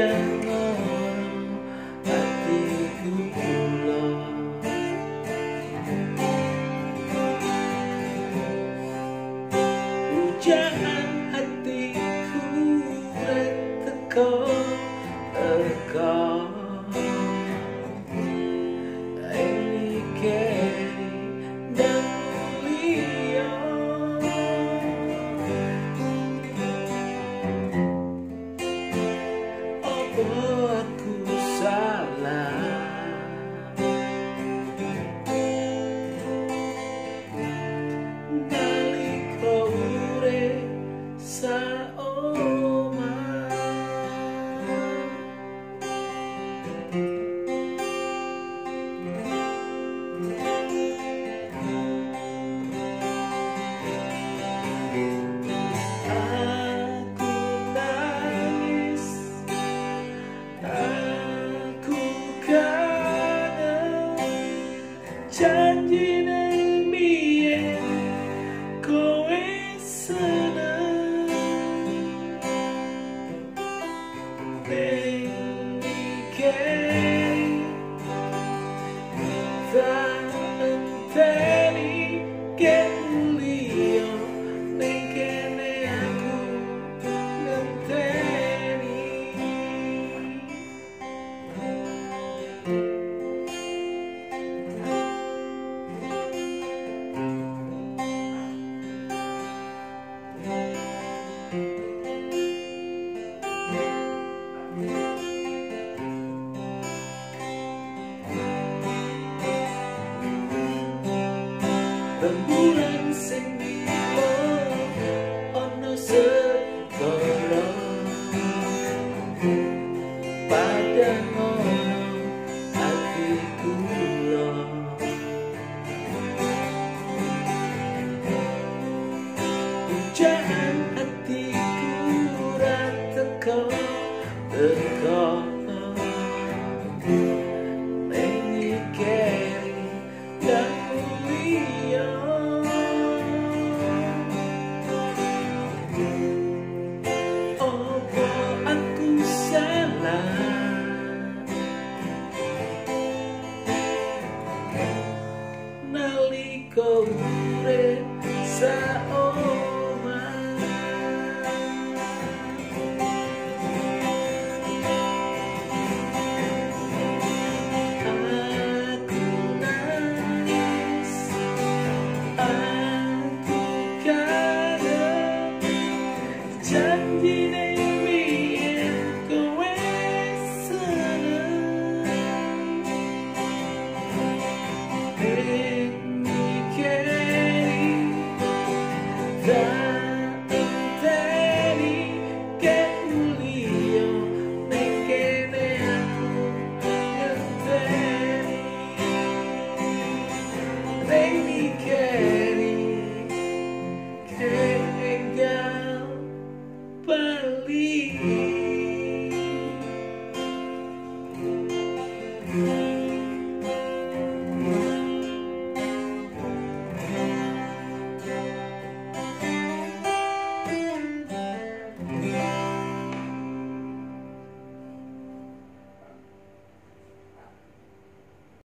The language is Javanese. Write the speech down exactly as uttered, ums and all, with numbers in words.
padang ono hatiku kula. Hujan hatiku rek teko teko ini keri dan mulia. Apa aku salah nalika urip saoma? Aku nangis, aku kangen janji nang biyen kowe seneng ning iki tak enteni kemulia ning kene aku ngenteni. Rembulan sing biru ono segara padang ono hatiku kula. Hujan hatiku ra teko teko ning iki dan mulia. Apa aku salah nalika urip saoma? Aku nangis, aku kangen janji nang biyen kowe seneng ning iki tak enteni kemulia ning kene aku ngenteni ning iki kegal bali.